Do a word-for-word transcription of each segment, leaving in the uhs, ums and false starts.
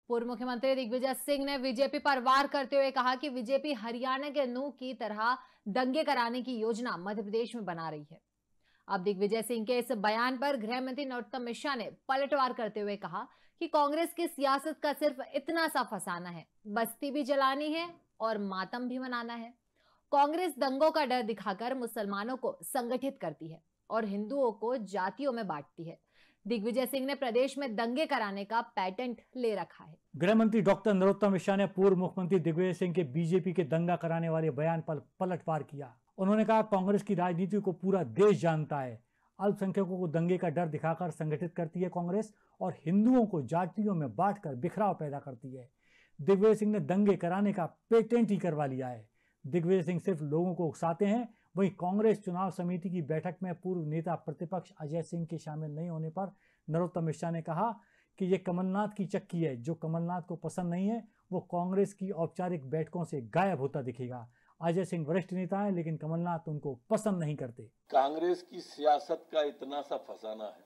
पूर्व मुख्यमंत्री दिग्विजय सिंह ने बीजेपी पर वार करते हुए कहा कि बीजेपी हरियाणा के नूह की तरह दंगे कराने की योजना मध्य प्रदेश में बना रही है। अब दिग्विजय सिंह के इस बयान पर गृह मंत्री नरोत्तम मिश्रा ने पलटवार करते हुए कहा कि कांग्रेस की सियासत का सिर्फ इतना सा फसाना है, बस्ती भी जलानी है और मातम भी मनाना है। कांग्रेस दंगों का डर दिखाकर मुसलमानों को संगठित करती है और हिंदुओं को जातियों में बांटती है। दिग्विजय सिंह ने प्रदेश में दंगे कराने का पेटेंट ले रखा है। गृह मंत्री डॉक्टर नरोत्तम मिश्रा ने पूर्व मुख्यमंत्री दिग्विजय सिंह के बीजेपी के दंगा कराने वाले बयान पर पलटवार किया। उन्होंने कहा, कांग्रेस की राजनीति को पूरा देश जानता है। अल्पसंख्यकों को दंगे का डर दिखाकर संगठित करती है कांग्रेस और हिंदुओं को जातियों में बांटकर बिखराव पैदा करती है। दिग्विजय सिंह ने दंगे कराने का पेटेंट ही करवा लिया है। दिग्विजय सिंह सिर्फ लोगों को उकसाते हैं। वहीं कांग्रेस चुनाव समिति की बैठक में पूर्व नेता प्रतिपक्ष अजय सिंह के शामिल नहीं होने पर नरोत्तम मिश्रा ने कहा कि ये कमलनाथ की चक्की है। जो कमलनाथ को पसंद नहीं है वो कांग्रेस की औपचारिक बैठकों से गायब होता दिखेगा। अजय सिंह वरिष्ठ नेता है, लेकिन कमलनाथ उनको पसंद नहीं करते। कांग्रेस की सियासत का इतना सा फसाना है,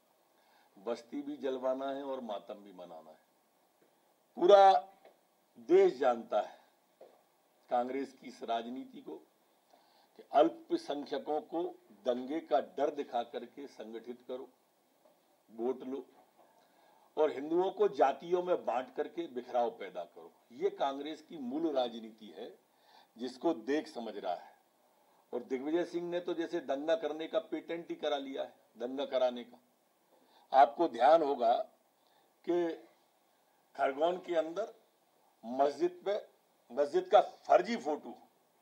बस्ती भी जलवाना है और मातम भी मनाना है। पूरा देश जानता है कांग्रेस की इस राजनीति को कि अल्पसंख्यकों को दंगे का डर दिखा करके संगठित करो, वोट लो और हिंदुओं को जातियों में बांट करके बिखराव पैदा करो। ये कांग्रेस की मूल राजनीति है जिसको देख समझ रहा है। और दिग्विजय सिंह ने तो जैसे दंगा करने का पेटेंट ही करा लिया है, दंगा कराने का। आपको ध्यान होगा कि खरगोन के अंदर मस्जिद पे मस्जिद का फर्जी फोटो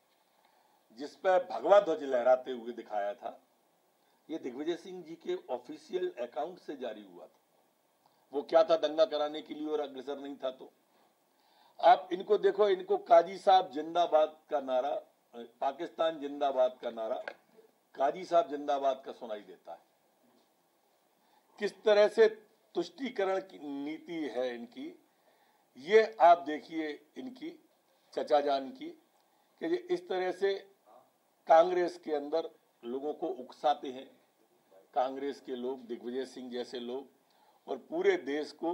जिस पर भगवा ध्वज लहराते हुए दिखाया था, ये दिग्विजय सिंह जी के ऑफिशियल अकाउंट से जारी हुआ था। वो क्या था, दंगा कराने के लिए और अग्रसर नहीं था। तो आप इनको देखो, इनको काजी साहब जिंदाबाद का नारा, पाकिस्तान जिंदाबाद का नारा काजी साहब जिंदाबाद का सुनाई देता है। किस तरह से तुष्टीकरण की नीति है इनकी, ये आप देखिए इनकी चचा जान की, कि ये इस तरह से कांग्रेस के अंदर लोगों को उकसाते हैं। कांग्रेस के लोग, दिग्विजय सिंह जैसे लोग, और पूरे देश को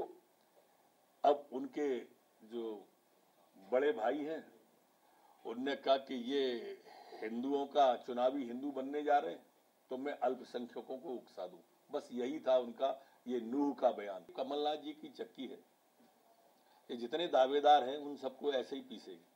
अब उनके जो बड़े भाई हैं उनने कहा कि ये हिंदुओं का चुनावी हिंदू बनने जा रहे हैं, तो मैं अल्पसंख्यकों को उकसा दूं। बस यही था उनका ये नूह का बयान। कमलनाथ जी की चक्की है, ये जितने दावेदार हैं उन सबको ऐसे ही पीसेगी।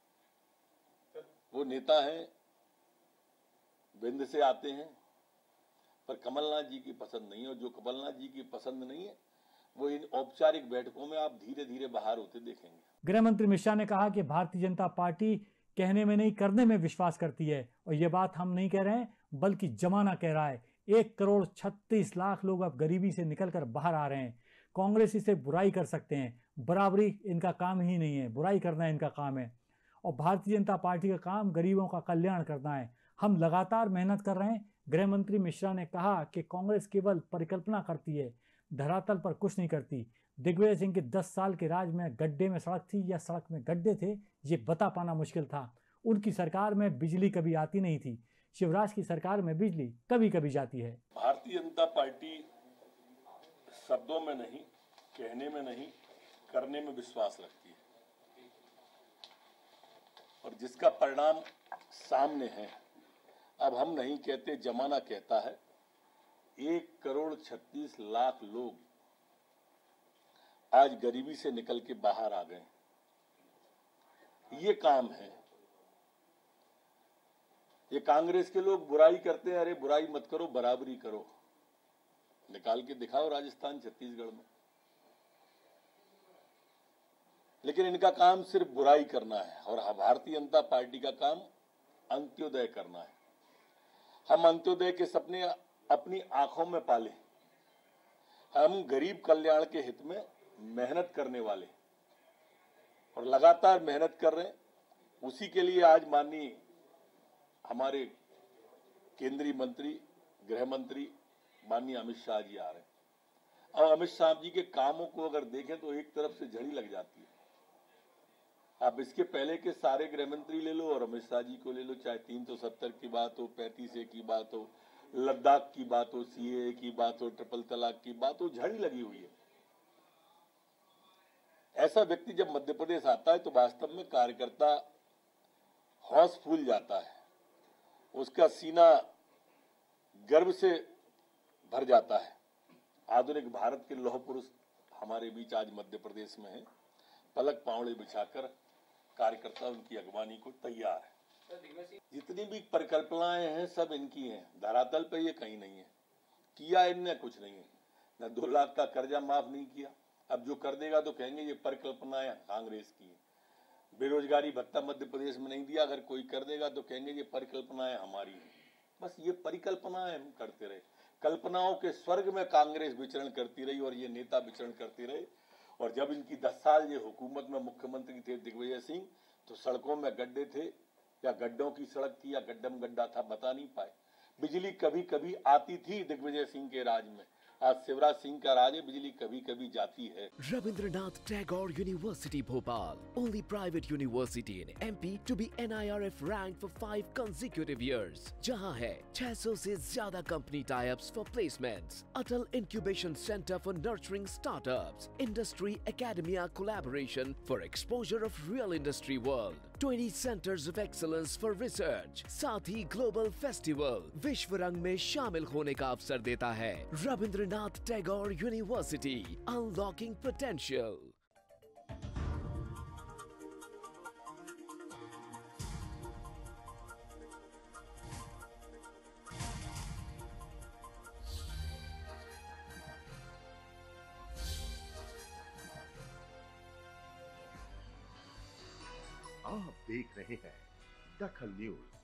वो नेता हैं, विंध्य से आते हैं, पर कमलनाथ जी की पसंद नहीं है। और जो कमलनाथ जी की पसंद नहीं है वो इन औपचारिक बैठकों में आप धीरे धीरे बाहर होते देखेंगे। गृह मंत्री मिश्रा ने कहा कि भारतीय जनता पार्टी कहने में नहीं करने में विश्वास करती है और ये बात हम नहीं कह रहे हैं बल्कि जमाना कह रहा है। एक करोड़ छत्तीस लाख लोग अब गरीबी से निकलकर बाहर आ रहे हैं। कांग्रेस इसे बुराई कर सकते हैं, बराबरी इनका काम ही नहीं है, बुराई करना इनका काम है। और भारतीय जनता पार्टी का काम गरीबों का कल्याण करना है। हम लगातार मेहनत कर रहे हैं। गृह मंत्री मिश्रा ने कहा कि कांग्रेस केवल परिकल्पना करती है, धरातल पर कुछ नहीं करती। दिग्विजय सिंह के दस साल के राज में गड्ढे में सड़क थी या सड़क में गड्ढे थे, ये बता पाना मुश्किल था। उनकी सरकार में बिजली कभी आती नहीं थी। शिवराज की सरकार में बिजली कभी कभी जाती है। भारतीय जनता पार्टी शब्दों में नहीं, कहने में नहीं, करने में विश्वास रखती है और जिसका परिणाम सामने है। अब हम नहीं कहते, जमाना कहता है। एक करोड़ छत्तीस लाख लोग आज गरीबी से निकल के बाहर आ गए। ये काम है। ये कांग्रेस के लोग बुराई करते हैं, अरे बुराई मत करो, बराबरी करो। निकाल के दिखाओ राजस्थान, छत्तीसगढ़ में। लेकिन इनका काम सिर्फ बुराई करना है और भारतीय जनता पार्टी का काम अंत्योदय करना है। हम अंत्योदय के सपने अपनी आंखों में पाले। हम गरीब कल्याण के हित में मेहनत करने वाले और लगातार मेहनत कर रहे हैं। उसी के लिए आज माननीय हमारे केंद्रीय मंत्री, गृह मंत्री माननीय अमित शाह जी आ रहे हैं। और अमित शाह जी के कामों को अगर देखें तो एक तरफ से झड़ी लग जाती है। आप इसके पहले के सारे गृह मंत्री ले लो और अमित शाह जी को ले लो, चाहे तीन सौ सत्तर की बात हो, पैंतीस ए की बात हो, लद्दाख की बात हो, सीएए की बात हो, ट्रिपल तलाक की बात हो, झड़ी लगी हुई है। ऐसा व्यक्ति जब मध्य प्रदेश आता है तो वास्तव में कार्यकर्ता हौस फूल जाता है, उसका सीना गर्व से भर जाता है। आधुनिक भारत के लौह पुरुष हमारे बीच आज मध्य प्रदेश में है। पलक पावड़े बिछाकर कार्यकर्ता उनकी अगवानी को तैयार है। जितनी भी परिकल्पनाएं हैं सब इनकी हैं, धरातल पे ये कहीं नहीं है। किया इनने कुछ नहीं है, न दो लाख का कर्जा माफ नहीं किया। अब जो कर देगा तो कहेंगे ये परिकल्पनाएं कांग्रेस की है। बेरोजगारी भत्ता मध्य प्रदेश में नहीं दिया, अगर कोई कर देगा तो कहेंगे ये परिकल्पनाएं हमारी हैं। बस ये परिकल्पनाएं हम करते रहे। कल्पनाओं के स्वर्ग में कांग्रेस विचरण करती रही और ये नेता विचरण करते रहे। और जब इनकी दस साल ये हुकूमत में मुख्यमंत्री थे दिग्विजय सिंह, तो सड़कों में गड्ढे थे या गड्ढों की सड़क थी या गड्ढम गड्ढा था, बता नहीं पाए। बिजली कभी कभी आती थी दिग्विजय सिंह के राज में, आज शिवराज सिंह का राज है, बिजली कभी कभी जाती है। Rabindranath Tagore University Bhopal, only private university in M P to be N I R F ranked for five consecutive years, जहां है छह सौ से ज्यादा company tie-ups for placements, Atal Incubation Center for nurturing startups, Industry Academia collaboration for exposure of real industry world, twenty centers of excellence for research, साथ ही global festival विश्व रंग में शामिल होने का अवसर देता है। Rabindranath Tagore university, unlocking potential. आप देख रहे हैं दखल न्यूज।